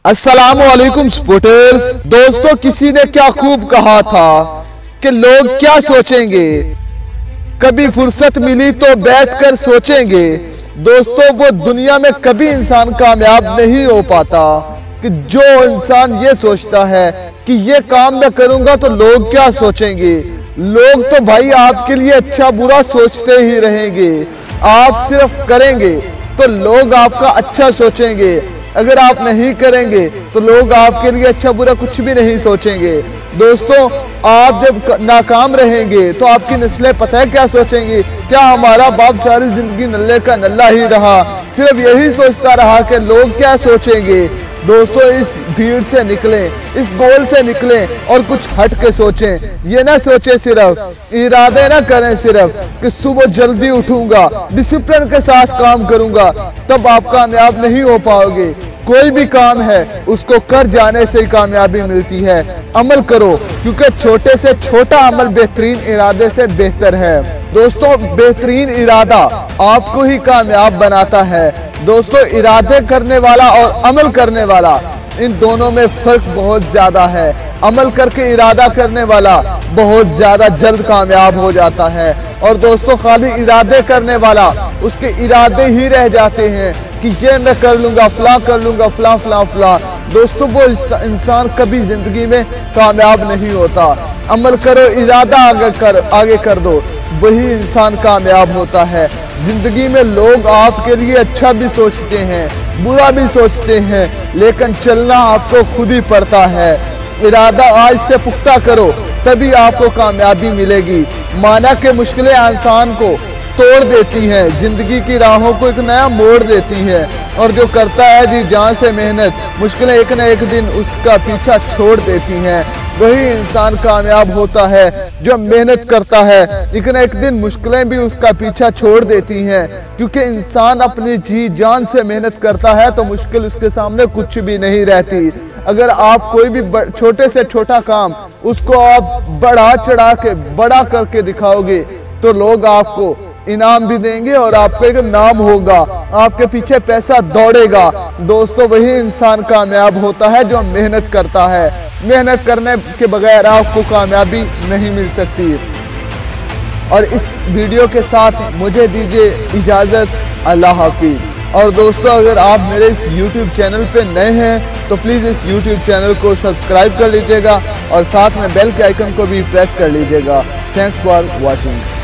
अस्सलामुअलैकुम सपोर्टर्स। दोस्तों, किसी ने क्या खूब कहा था कि लोग क्या सोचेंगे, कभी फुर्सत मिली तो बैठकर सोचेंगे। दोस्तों, वो दुनिया में कभी इंसान कामयाब नहीं हो पाता कि जो इंसान ये सोचता है कि ये काम मैं करूंगा तो लोग क्या सोचेंगे। लोग तो भाई आपके लिए अच्छा बुरा सोचते ही रहेंगे। आप सिर्फ करेंगे तो लोग आपका अच्छा सोचेंगे, अगर आप नहीं करेंगे तो लोग आपके लिए अच्छा बुरा कुछ भी नहीं सोचेंगे। दोस्तों, आप जब नाकाम रहेंगे तो आपकी नस्लें पता है क्या सोचेंगी? क्या हमारा बाप सारी जिंदगी नल्ले का नल्ला ही रहा, सिर्फ यही सोचता रहा कि लोग क्या सोचेंगे। दोस्तों, इस भीड़ से निकलें, इस गोल से निकलें और कुछ हट के सोचें। ये ना सोचें, सिर्फ इरादे ना करें सिर्फ कि सुबह जल्दी उठूंगा, डिसिप्लिन के साथ काम करूंगा, तब आप कामयाब नहीं हो पाओगे। कोई भी काम है उसको कर जाने से ही कामयाबी मिलती है। अमल करो, क्योंकि छोटे से छोटा अमल बेहतरीन इरादे से बेहतर है। दोस्तों, बेहतरीन इरादा आपको ही कामयाब बनाता है। दोस्तों, इरादे करने वाला और अमल करने वाला, इन दोनों में फर्क बहुत ज्यादा है। अमल करके इरादा करने वाला बहुत ज्यादा जल्द कामयाब हो जाता है, और दोस्तों खाली इरादे करने वाला, उसके इरादे ही रह जाते हैं कि ये मैं कर लूंगा, फलां कर लूंगा, फलां फलां फलां। दोस्तों, वो इंसान कभी जिंदगी में कामयाब नहीं होता। अमल करो, इरादा आगे कर दो, वही इंसान कामयाब होता है। जिंदगी में लोग आपके लिए अच्छा भी सोचते हैं, बुरा भी सोचते हैं, लेकिन चलना आपको खुद ही पड़ता है। इरादा आज से पुख्ता करो, तभी आपको कामयाबी मिलेगी। माना कि मुश्किलें इंसान को तोड़ देती हैं, जिंदगी की राहों को एक नया मोड़ देती है, और जो करता है जी जान से मेहनत, मुश्किलें एक न एक दिन उसका पीछा छोड़ देती हैं। वही इंसान कामयाब होता है जो मेहनत करता है, लेकिन एक दिन मुश्किलें भी उसका पीछा छोड़ देती हैं, क्योंकि इंसान अपनी जी जान से मेहनत करता है तो मुश्किल उसके सामने कुछ भी नहीं रहती। अगर आप कोई भी छोटे से छोटा काम उसको आप बढ़ा चढ़ा के बड़ा करके दिखाओगे तो लोग आपको इनाम भी देंगे और आपका एक नाम होगा, आपके पीछे पैसा दौड़ेगा। दोस्तों, वही इंसान कामयाब होता है जो मेहनत करता है। मेहनत करने के बगैर आपको कामयाबी नहीं मिल सकती। और इस वीडियो के साथ मुझे दीजिए इजाजत। अल्लाह हाफिज। और दोस्तों, अगर आप मेरे इस YouTube चैनल पे नए हैं तो प्लीज इस YouTube चैनल को सब्सक्राइब कर लीजिएगा और साथ में बेल के आइकन को भी प्रेस कर लीजिएगा। Thanks for watching.